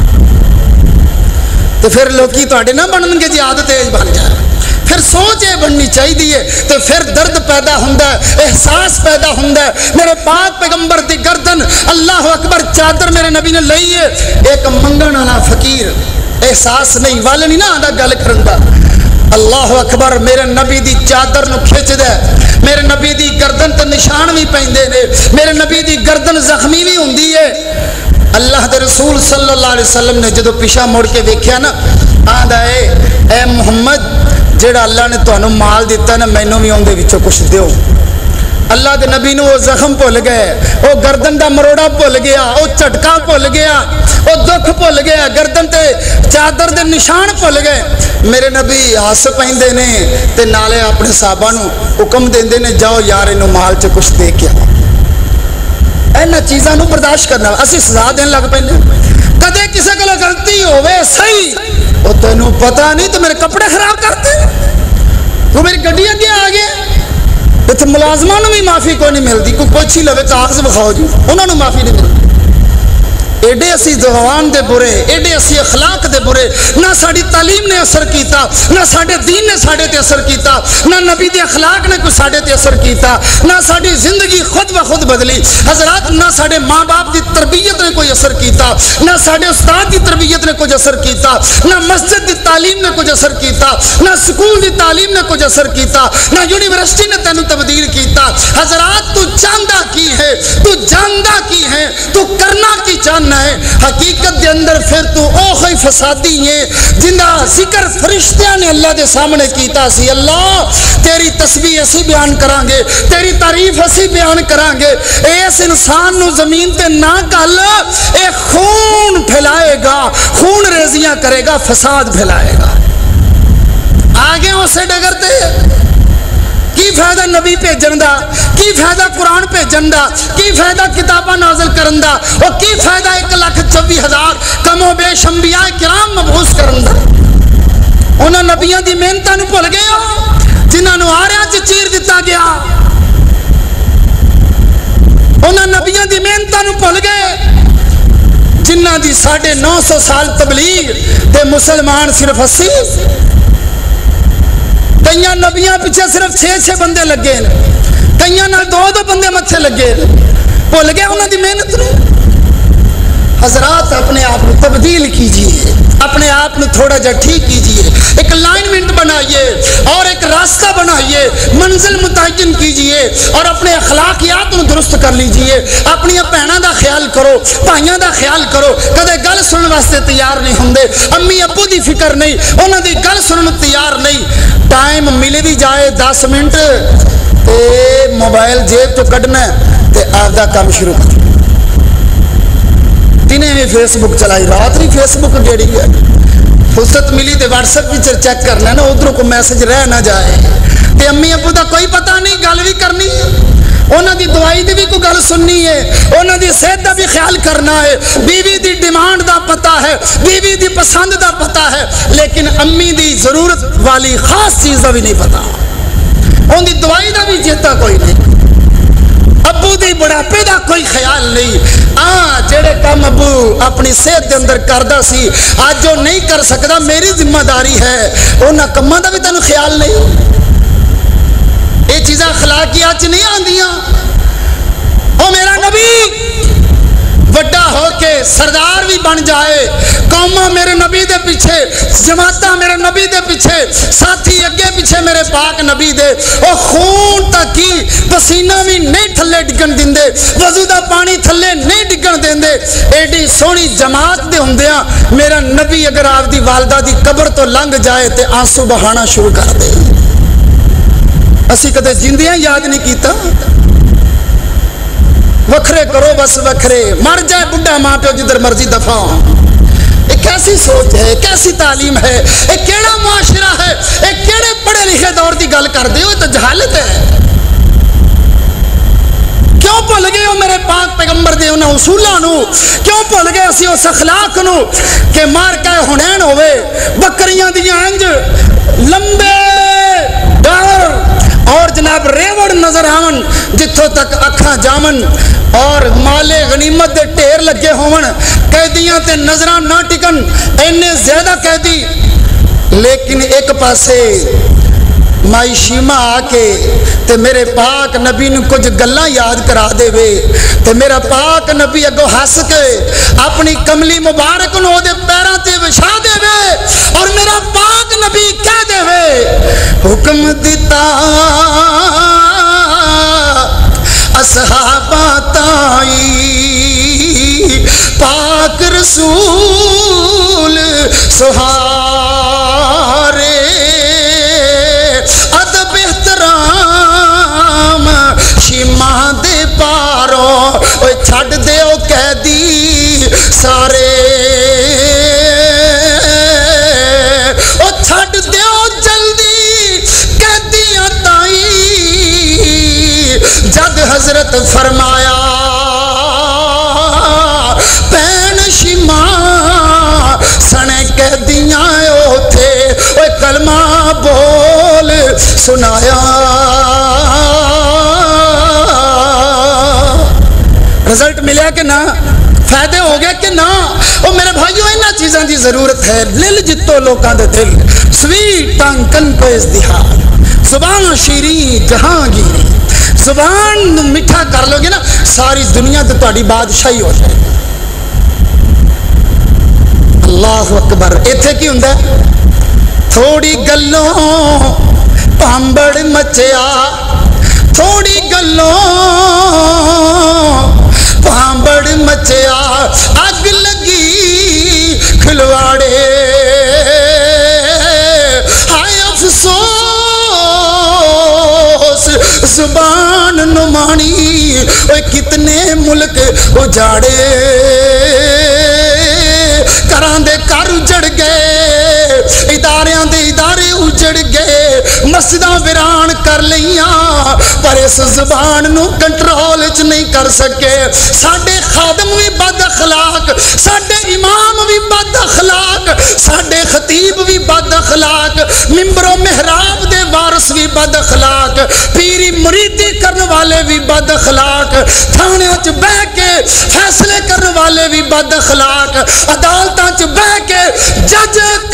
تو پھر لوکی تواڈے نہ بنن گے جی, عادت تیز بن جائے. پھر سوچ یہ بننی چاہیے, تو پھر درد پیدا ہوندا ہے, احساس پیدا ہوندا ہے. میرے پاک پیغمبر دی گردن, اللہ اکبر, چادر میرے نبی نے لئی ہے. ایک منگن والا فقیر, احساس نہیں وال نہیں نہ آندا گل کرن دا, اللہ اکبر, میرے نبی دی چادر نو کھچ دے, میرے نبی دی گردن تے نشان بھی پیندے نے, میرے نبی دی گردن زخمی بھی ہوندی ہے. اللہ دے رسول صلی اللہ علیہ وسلم نے جدو پیچھا مڑ کے ویکھیا نا, آندا اے اے محمد, جیڑا اللہ نے تانوں مال دیتا نا, مینوں بھی اون دے وچوں کچھ دیو. اللہ دے نبی نو وہ زخم بھول گئے, وہ گردن دا مروڑا بھول گیا, وہ جھٹکا بھول گیا, وہ دکھ بھول گیا, گردن تے چادر دے نشان بھول گئے. میرے نبی ہس پیندے نے تے نالے اپنے صحابہ نو حکم دیندے نے, جاؤ یار اینو مال چ کچھ دے کے آؤ. اینا چیزاں نو برداشت کرنا, اسی سزا دین لگ پینے. کدے کسے کولوں غلطی ہوے صحیح, او تینوں پتہ نہیں تو میرے کپڑے خراب کرتے, تو میری گڈی اگے آ گیا. اتنے ملازمان بھی معافی کوئی نہیں ملتی, کوئی پوچھ ہی لوے کاغذ بخاؤ جی, انہوں نے معافی نہیں ملتی. ایڈے اسی زبان دے برے, ایڈے اسی اخلاق دے برے. نہ ساری تعلیم نے اثر کیتا, نہ ساڈے دین نے ساڈے تے اثر کیتا, نہ نبی دے اخلاق نے کوئی ساڈے تے اثر کیتا, نہ ساری زندگی خود بخود بدلی. حضرات, نہ ساڈے ماں باپ دی تربیت نے کوئی اثر کیتا, نہ ساڈے استاد دی تربیت نے کچھ اثر کیتا, نہ مسجد دی تعلیم نے کچھ اثر کیتا, نہ سکول دی تعلیم نے کچھ اثر کیتا, نہ یونیورسٹی نے تینوں تبدیل کیتا. حضرات تو چاندہ کی ہے، تو جاندہ کی ہے، تو کرنا کی چاہنا ہے، حقیقت دے اندر پھر تو اوہی فسادی ہے جندہ ذکر فرشتیاں نے اللہ دے سامنے کیتا سی، اللہ تیری تسبیح اسی بیان کرانگے، تیری تعریف اسی بیان کرانگے، ایس انسان نو زمین تے نہ کل اے خون پھیلائے گا، خون ریزیاں کرے گا، فساد پھیلائے گا۔ آگے اسے ڈگرتے کی فائدہ نبی پہ جندہ، کی فائدہ قرآن پہ جندہ، کی فائدہ کتابہ نازل کرندہ، اور کی فائدہ ایک لاکھ چوبی ہزار کم و بیش انبیاء کرام مبعوث کرندہ۔ انہاں نبیان دی محنتاں نو بھول گئے ہو جنہاں نو آریا چ چیر دیتا گیا، انہاں نبیان دی محنتاں نو بھول گئے جنہاں دی ساڑھے نو سو سال تبلیغ تے مسلمان صرف اسی، کئیاں نبیاں پیچھے صرف چھ چھ بندے لگے ہیں، کئیاں نال دو دو بندے متھے لگے ہیں، بھول گئے انہاں دی محنت نو۔ حضرات اپنے آپ کو تبدیل کیجئے، اپنے آپ نے تھوڑا جا ٹھیک کیجئے، ایک لائنمنٹ بنائیے اور ایک راستہ بنائیے، منزل متعین کیجئے اور اپنے اخلاقیات کو درست کر لیجئے، اپنی پہنہ دا خیال کرو، پائیاں دا خیال کرو، کدے گل سنن واسطے تیار نہیں ہوندے، امی ابو دی فکر نہیں، انہاں دی گل سنن تیار نہیں، ٹائم ملے بھی جائے دس منٹ تے موبائل جیب تو کڈنا تے آپ دا کام شروع کر، دنیں بھی فیس بک چلائی، رات بھی فیس بک گیڑی ہے، فرصت ملی تے واٹس ایپ بھی چیک کرنا ہے نا، ادھروں کو میسج رہ نہ جائے، تے امی ابو دا کوئی پتہ نہیں، گل بھی کرنی ہے، انہاں دی دعائی دی بھی کوئی گل سننی ہے، انہاں دی صحت دا بھی خیال کرنا ہے، بیوی دی ڈیمانڈ دا پتہ ہے، بیوی دی پسند دا پتہ ہے، لیکن امی دی ضرورت والی خاص چیز دا بھی نہیں پتہ، ان دی دعائی دا بھی چیتا کوئی نہیں، ابو دی بڑھاپے دا کوئی خیال نہیں، آن جڑے کام ابو اپنی صحت دے اندر کردہ سی آج جو نہیں کر سکتا میری ذمہ داری ہے، انہاں کماں دا بھی تنو خیال نہیں، یہ چیزیں اخلاقیات نہیں آندیاں۔ او میرا نبی وڈا ہو کے سردار بھی بن جائے، قوماں میرے نبی دے پیچھے، جماعتاں میرے نبی دے پیچھے، ساتھی اگے پیچھے میرے پاک نبی دے، او خون تاکی پسینہ بھی نہیں تھلے ڈگن دیندے، وضو دا پانی تھلے نہیں ڈگن دیندے، ایڈی سونی جماعت دے ہوندیاں میرا نبی اگر آپ دی والدہ دی قبر تو لنگ جائے تے آنسو بہانا شروع کر دے، اسی کدے جندیاں یاد نہیں کیتا، وکھرے کرو بس وکھرے، مر جائے بڑھا ماں پہ جدھر مرضی دفع ہو، ایک کیسی سوچ ہے، کیسی تعلیم ہے، ایک کیڑا معاشرہ ہے، ایک کیڑے پڑھے لکھے دور دی گل کر دے ہو، تو جہالت ہے، کیوں بھول گئے ہو میرے پاک پیغمبر دے انہاں اصولہ نو، کیوں بھول گئے اسی اس اخلاق نو کہ مار کے ہنین ہوئے بکریاں دیاں انج لمبے ڈار اور جناب ریوڑ نظر آون جتھوں تک اکھاں جامن اور مال غنیمت دے ٹیر لگے ہون، قیدیاں تے نظراں نہ ٹکن، اینے زیادہ قیدی، لیکن ایک پاسے مائی شیمہ آکے تے میرے پاک نبی نے کچھ گلاں یاد کرا دے وے تے میرا پاک نبی اگو ہس کے اپنی کملی مبارک نو دے پیراں تے وچھا دے وے اور میرا پاک نبی کہہ دے وے حکم دیتا اصحابہ تائی پاک رسول سہارے ادب احترام شیمہ دے پاروں چھڑ دے او قیدی سارے او چھڑ دے او جلدی قیدیاں تائی جد حضرت فرمایا پین شیمہ سنے قیدیاں او تھے اوے کلمہ بول سنایا رزلٹ ملیا کہ نہ فائدے ہو گیا کہ نہ او میرے بھائیو انہاں چیزاں دی ضرورت ہے لل جتو لوکاں دے دل سویٹ ٹنگ کن کو ازدہار زبان شیریں جہانگیری زبان مٹھا کر لو گے نا ساری دنیا تے تہاڈی بادشاہی ہو جائے اللہ اکبر ایتھے کی ہوندا ہے تھوڑی گلوں پامبڑ مچیا تھوڑی گلوں پامبڑ مچیا اگ لگی کھلواڑے ہائے افسوس زبان نمانی اوے کتنے ملک اجاڑے کراں دے کر اجڑ گئے اداریاں دے ادارے اجڑ گئے مسجداں ویران کر لیاں پر اس زبان نو کنٹرول چ نہیں کر سکے ساڈے خادم بھی بد اخلاق ساڈے امام بھی بد اخلاق ساڈے خطیب بھی بد اخلاق ممبر و محراب دے وارث بھی بد اخلاق پیری مریدی کرن والے بھی بد اخلاق تھانیاں چ بیٹھ کے فیصلے کرن والے بھی بد اخلاق عدالتاں چ بیٹھ کے جج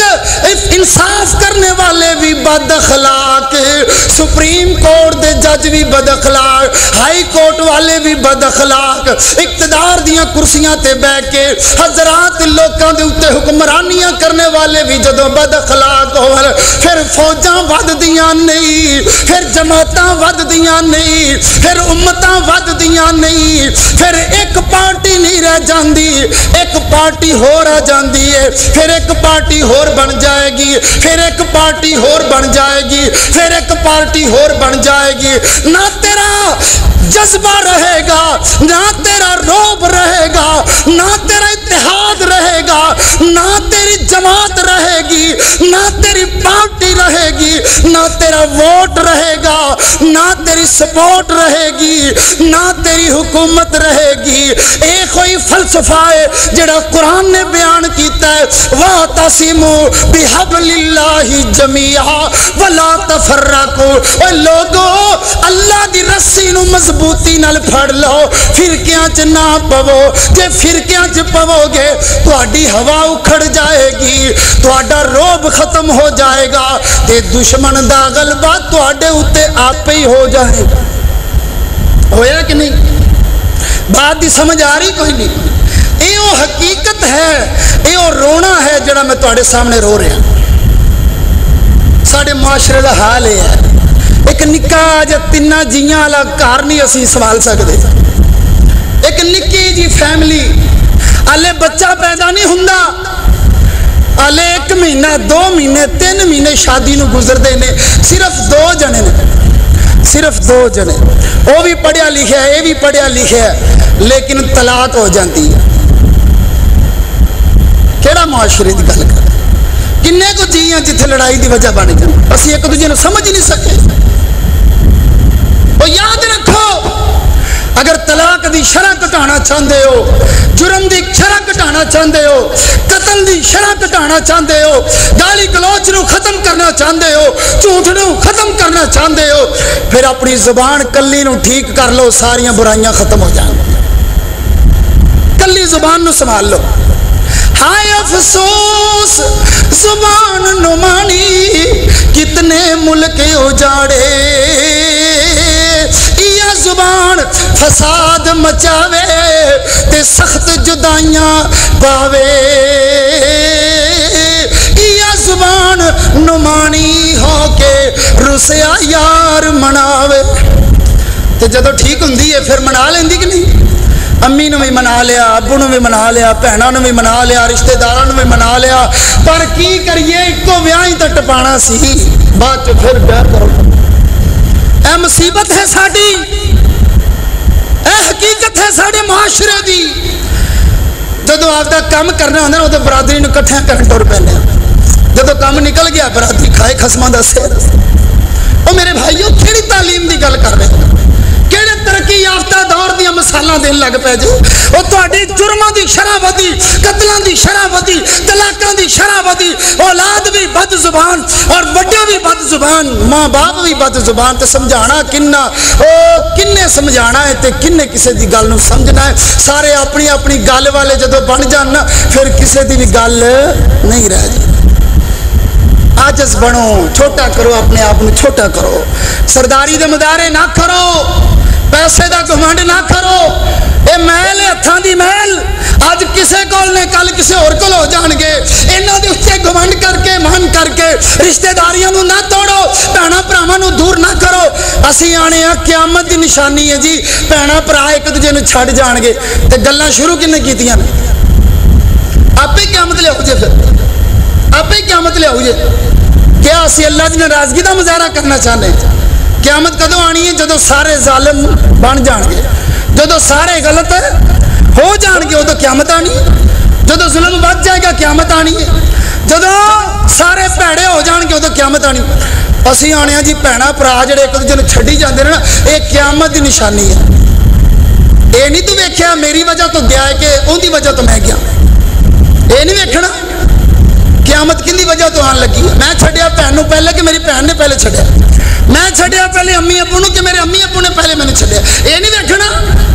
انصاف کرنے والے بھی بد اخلاق سپریم کورٹ دے جج بھی بد اخلاق ہائی کورٹ والے بھی بد اخلاق اقتدار دیاں کرسیاں تے بیٹھ کے حضرات لوکاں دے اوتے حکمرانیاں کرنے والے بھی جدوں بد اخلاق ہون پھر فوجاں ود دیاں نہیں پھر جماعتاں ود دیاں نہیں پھر امتاں ود دیاں نہیں پھر ایک پارٹی نہیں رہ جاندی ایک پارٹی ہور آ جاندی ہے پھر ایک پارٹی ہور بن جائے گی پھر ایک پارٹی ہور بن جائے گی پھر ایک پارٹی ہور بن جائے گی نہ تیرا جذبہ رہے گا نہ تیرا روب رہے گا نہ تیرا اتحاد رہے گا نہ تیری جماعت رہے گی نہ تیری پارٹی رہے گی نہ تیرا ووٹ رہے گا نہ تیری سپورٹ رہے گی نہ تیری حکومت رہے گی ایک کوئی فلسفہ ہے جڑا قرآن نے بیان کیتا ہے وَاعْتَصِمُوا بِحَبْلِ اللَّهِ جَمِيعًا وَلَا تَفَرَّقُوا اے لوگو اللہ دی رسی نو مضبوطی نال پھڑ لو فرقیاں چ نہ پو جے فرقیاں چ پو گے تہاڈی ہوا اکھڑ جائے گی تہاڈا روب ختم ہو جائے گا تے دشمن دا غلبہ تہاڈے اوتے آپ ہی ہو جائے گا ہویا کہ نہیں بات دی سمجھ آ رہی کوئی نہیں اے او حقیقت ہے اے او رونا ہے جڑا میں تہاڈے سامنے رو رہا ساڈے معاشرے دا حال ہے ایک نکا جا تینا جیاں والا گھر نہیں اسی سنبھال سکتے ایک نکی جی فیملی آلے بچہ پیدا نہیں ہوندا آلے ایک مہینہ دو مہینے تین مہینے شادی نو گزردے نے صرف دو جنے نے صرف دو جنے وہ بھی پڑھیا لکھا ہے یہ بھی پڑھیا لکھا ہے لیکن طلاق ہو جاتی ہے کیڑا معاشرے دی گل کر کنے کو جیاں جتھے لڑائی دی وجہ بن جائے اسی ایک دوجے نوں سمجھ نہیں سکے اور یاد رکھو اگر طلاق دی شرح کٹانا چاہتے ہو جرم دی شرح کٹانا چاہتے ہو قتل دی شرح کٹانا چاہتے ہو گالی گلوچ نو ختم کرنا چاہتے ہو جھوٹ نو ختم کرنا چاہتے ہو پھر اپنی زبان کلی نو ٹھیک کر لو ساریاں برائیاں ختم ہو جائیں کلی زبان نو سنبھال لو ہائے افسوس زبان نمانی کتنے ملک اجاڑے یا زبان فساد مچاوے تے سخت جدائیاں پاوے یا زبان نمانی ہو کے رسیا یار مناوے تے جدو ٹھیک ہوندی ہے پھر منا لیندی کہ نہیں امی نو بھی منا لیا ابو نو بھی منا لیا بہنوں نو بھی منا لیا رشتہ داراں نو بھی منا لیا پر کی کریے ایکو ویاہ ہی تے ٹپانا سی بعد چ پھر بیاہ کرو اے مصیبت ہے ساڈی اے حقیقت ہے ساڈے معاشرے دی جدو آپ دا کام کرنا ہوندا نا تے برادری نو اکٹھے کرن ٹر پیندے جدو کام نکل گیا برادری کھائے خصماں دا سیر او میرے بھائیو کیڑی تعلیم دی گل کر رہے ہو کیڑے ترقی یافتہ دور دیا مثالاں دین لگ پے جو او تہاڈی جرماں دی شرح ودی قتلاں دی شرح ودی طلاقاں دی شرح ودی اولاد بھی بد زبان اور بڑے بھی بد زبان ماں باپ بھی بد زبان تے سمجھانا کننا او کنے سمجھانا ہے تے کنے کسے دی گل نو سمجھنا ہے سارے اپنی اپنی گل والے جدوں بن جان نا پھر کسے دی بھی گل نہیں رہ جاتی عاجز بنو چھوٹا کرو اپنے آپ کو چھوٹا کرو سرداری دے مدارے نہ کرو پیسے دا گھمنڈ نہ کرو اے محل ہتھاں دی محل اج کسے کول نے کل کسے اور کول ہو جان گے انہاں دے اوتے گھمنڈ کر کے مان کر کے رشتہ داریاں نو نہ توڑو بھੈਣਾਂ ਭਰਾਵਾਂ نو دور نہ کرو اسی آنے ہاں قیامت دی نشانی ہے جی بھੈਣਾਂ ਭਰਾ ایک دوجے نو چھڈ جان گے تے گلاں شروع کنے کیتیاں نے آپ ہی قیامت لے آؤ جے پھر آپ ہی قیامت لے آؤ جے کیا اسی اللہ دی ناراضگی دا مظاہرہ کرنا چاہتے ہیں قیامت کدوں آنی ہے جدو سارے ظالم بن جان گے جدو سارے غلط ہو جان گے ادو قیامت آنی ہے جدو ظلم بچ جائے گا قیامت آنی ہے جدو سارے بھڑے ہو جان گے ادو قیامت آنی اسی آنے جی بھੈਣਾਂ ਭਰਾ جڑے ایک دوجے نوں چھڈی جاندے نے نا یہ قیامت دی نشانی ہے یہ نہیں تو ویکھیا میری وجہ تو گیا ہے کہ اون دی وجہ تو میں گیا یہ نہیں ویکھنا قیامت کن دی وجہ تو آن لگی ہے میں چھڈیا بھੈਣ نوں پہلے کہ میری بھੈਣ نے پہلے چھڈیا میں چھڈیا پہلے امی ابو نوں کہ میرے امی ابو نے پہلے میں نے چھڈیا یہ نہیں ویکھنا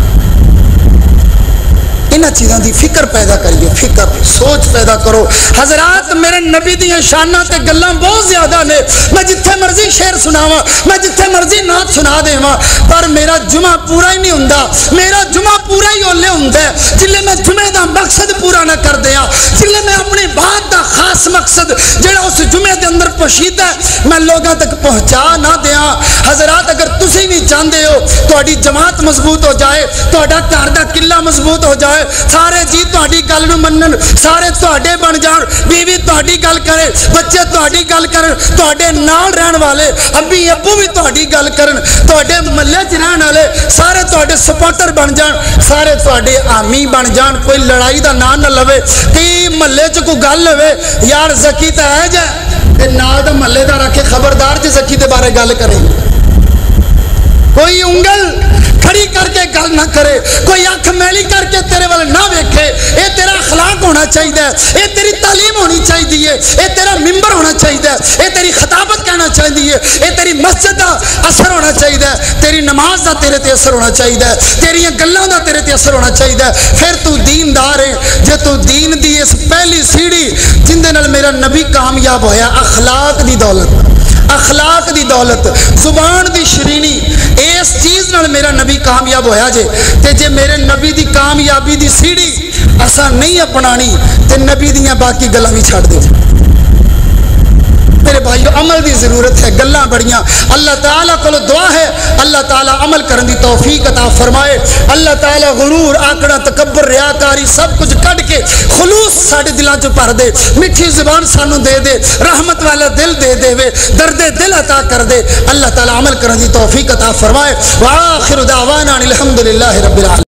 انہاں چیزاں دی فکر پیدا کریے فکر سوچ پیدا کرو حضرات میرے نبی دی شاناں تے گلاں بہت زیادہ نے میں جتھے مرضی شعر سناواں میں جتھے مرضی نعت سنا دیواں پر میرا جمعہ پورا ہی نہیں ہوندا میرا جمعہ پورا ہی اولے ہوندا ہے جلے میں جمعے دا مقصد پورا نہ کر دیاں جلے میں اپنی بات دا خاص مقصد جڑا اس جمعے دے اندر پوشیدہ ہے میں لوگاں تک پہنچا نہ دیاں حضرات اگر تسی بھی چاہندے ہو تہاڈی جماعت مضبوط ہو جائے تہاڈا گھر دا قلعہ مضبوط ہو جائے سارے جی تہاڈی گل نوں منن سارے تہاڈے بن جان بیوی تہاڈی گل کرے بچے تہاڈی گل کرن تہاڈے نال رہن والے ابی ابو بھی تہاڈی گل کرن تہاڈے محلے وچ رہن والے سارے تہاڈے سپورٹر بن جان سارے تہاڈے حامی بن جان کوئی لڑائی دا نام نہ لوے کہ محلے چ کوئی گل ہوے یار زکی تے ہے جے تے نال دا محلے دا رکھے خبردار جے زکی دے بارے گل کرے کوئی انگل کھڑی کر کے گل نہ کرے کوئی آنکھ میلی کر کے تیرے والے نہ ویکھے اے تیرا اخلاق ہونا چاہیے اے تیری تعلیم ہونی چاہیے اے تیرا ممبر ہونا چاہیے اے تیری خطابت کہنا چاہیے اے تیری مسجد دا اثر ہونا چاہیے تیری نماز دا تیرے تے اثر ہونا چاہیے تیری گلاں دا تیرے تے اثر ہونا چاہیے پھر تو دیندار ہے جے تو دین دی اس پہلی سیڑھی جن دے نال میرا نبی کامیاب ہویا اخلاق دی دولت اخلاق دی دولت زبان دی شرینی اس چیز نال میرا نبی کامیاب ہویا جے تے جے میرے نبی دی کامیابی دی سیڑھی اساں نہیں اپنانی تے نبی دیاں باقی گلاں بھی چھڈ دے میرے بھائیو عمل دی ضرورت ہے گلاں بڑیاں اللہ تعالیٰ کو دعا ہے اللہ تعالیٰ عمل کرن دی توفیق عطا فرمائے اللہ تعالیٰ غرور آکڑا تکبر ریاکاری سب کچھ کٹ کے خلوص ساڈے دلاں چ بھر دے میٹھی زبان سانو دے دے رحمت والا دل دے دے وے درد دل عطا کر دے اللہ تعالیٰ عمل کرن دی توفیق عطا فرمائے وآخر دعوانا الحمدللہ رب العالمین.